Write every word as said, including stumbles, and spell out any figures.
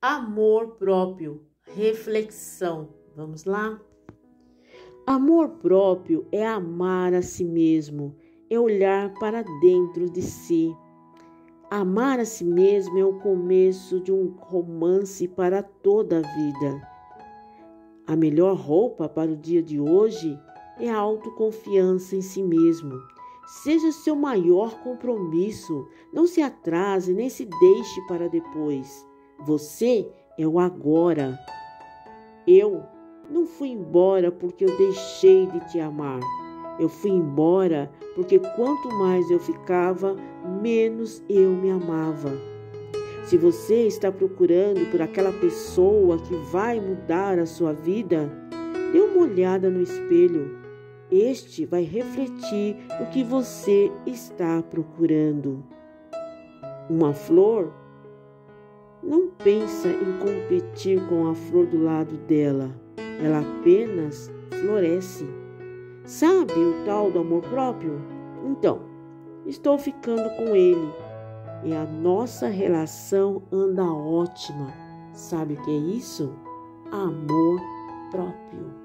Amor próprio, reflexão. Vamos lá? Amor próprio é amar a si mesmo, é olhar para dentro de si. Amar a si mesmo é o começo de um romance para toda a vida. A melhor roupa para o dia de hoje é a autoconfiança em si mesmo. Seja seu maior compromisso. Não se atrase nem se deixe para depois. Você é o agora. Eu não fui embora porque eu deixei de te amar. Eu fui embora porque quanto mais eu ficava, menos eu me amava. Se você está procurando por aquela pessoa que vai mudar a sua vida, dê uma olhada no espelho. Este vai refletir o que você está procurando. Uma flor não pensa em competir com a flor do lado dela. Ela apenas floresce. Sabe o tal do amor próprio? Então, estou ficando com ele. E a nossa relação anda ótima. Sabe o que é isso? Amor próprio.